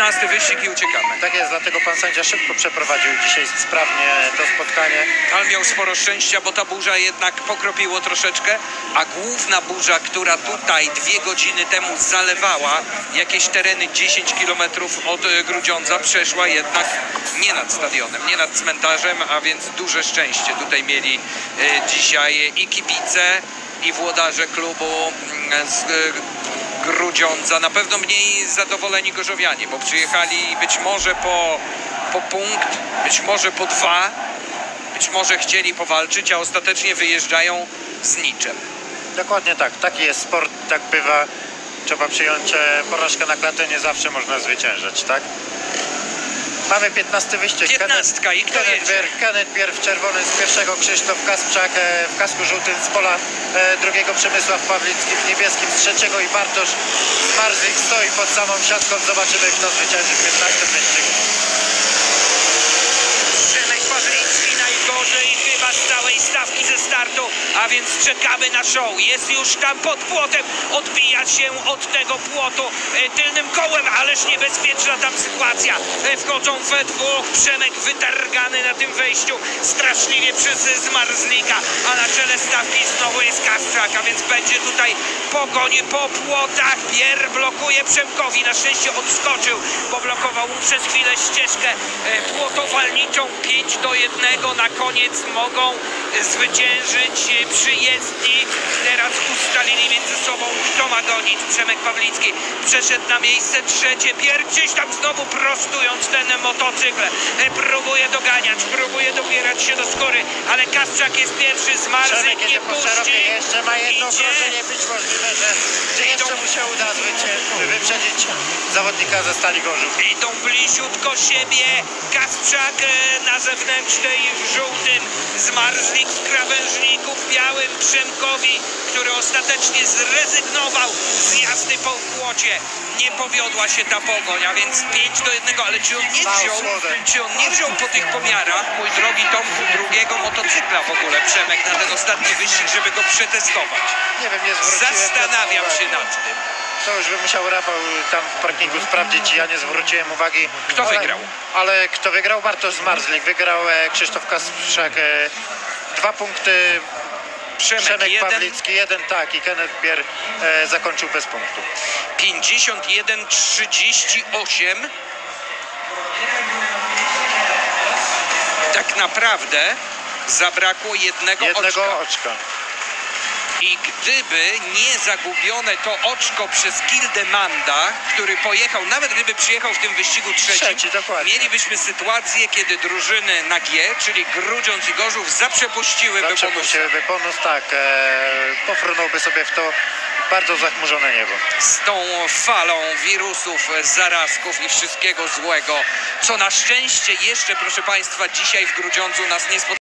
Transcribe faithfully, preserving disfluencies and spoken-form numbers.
piętnasty wyścig i uciekamy. Tak jest, dlatego pan sędzia szybko przeprowadził dzisiaj sprawnie to spotkanie. Tal miał sporo szczęścia, bo ta burza jednak pokropiło troszeczkę, a główna burza, która tutaj dwie godziny temu zalewała jakieś tereny dziesięć kilometrów od e, Grudziądza, przeszła jednak nie nad stadionem, nie nad cmentarzem, a więc duże szczęście tutaj mieli e, dzisiaj i kibice, i włodarze klubu mm, z e, Grudziądza. Na pewno mniej zadowoleni gorzowianie, bo przyjechali być może po, po punkt, być może po dwa, być może chcieli powalczyć, a ostatecznie wyjeżdżają z niczym. Dokładnie tak, taki jest sport, tak bywa. Trzeba przyjąć e, porażkę na klatę, nie zawsze można zwyciężać, tak? Mamy piętnasty wyścig. Piętnastka i kto Kenneth jedzie? Bier, Kenneth Bier w czerwonym z pierwszego, Krzysztof Kasprzak e, w kasku żółtym z pola e, drugiego, Przemysław Pawlicki w niebieskim z trzeciego i Bartosz Marzyk stoi pod samą siatką. Zobaczymy, kto zwycięży w piętnastym wyścigu. Przemek Pawlicki najgorzej chyba z całej stawki ze startu, a więc czekamy na show. Jest już tam pod płotem, odbija się od tego płotu e, tylnym kołem, ależ niebezpieczna tam sytuacja. E, wchodzą we dwóch, Przemek wytargany na tym wejściu straszliwie przez Zmarzlika, a na czele stawki znowu jest Kasprzak, a więc będzie tutaj pogoń po płotach. Bier blokuje Przemkowi, na szczęście odskoczył, bo blokował mu przez chwilę ścieżkę e, płotowalniczą. pięć do jednego na koniec mogą zwyciężyć przyjezdni. Teraz ustalili między sobą, kto ma gonić. Przemek Pawlicki przeszedł na miejsce trzecie. Bier gdzieś tam znowu prostując ten motocykl próbuje doganiać, próbuje dobierać się do skóry, ale Kasprzak jest pierwszy. Zmarzlik nie puści. Jeszcze ma jedno Idzie. okrążenie, być możliwe, że, że jeszcze mu się uda zwycię- wyprzedzić zawodnika ze Stali Gorzów. Idą bliziutko siebie. Kasprzak e, na zewnętrznej w żółtym, Zmarzlik w krawężniku w białym, Przemkowi, który ostatecznie zrezygnował z jazdy po płocie. Nie powiodła się ta pogoń, a więc pięć do jednego, ale czy on nie wziął, czy on nie wziął po tych pomiarach, mój drogi Tomku, drugiego motocykla w ogóle, Przemek, na ten ostatni wyścig, żeby go przetestować? Nie wiem, nie zwróciłem Zastanawiam na to się uwagi. nad tym. To już by musiał Rafał tam w parkingu sprawdzić, ja nie zwróciłem uwagi. Kto ale, wygrał? Ale kto wygrał? Bartosz Zmarzlik. Wygrał e, Krzysztof Kasprzak. E, dwa punkty. Przemek, Przemek jeden. Pawlicki, jeden tak i Kenneth Bier e, zakończył bez punktu. pięćdziesiąt jeden trzydzieści osiem. Tak naprawdę zabrakło jednego, Jednego oczka. oczka. I gdyby nie zagubione to oczko przez Kildemanda, który pojechał, nawet gdyby przyjechał w tym wyścigu trzecim, Trzeci, dokładnie. mielibyśmy sytuację, kiedy drużyny na G, czyli Grudziądz i Gorzów, zaprzepuściłyby bonus. Zaprzepuściłyby bonus, tak. E, pofrunąłby sobie w to bardzo zachmurzone niebo. Z tą falą wirusów, zarazków i wszystkiego złego, co na szczęście jeszcze, proszę Państwa, dzisiaj w Grudziądzu nas nie spotkało.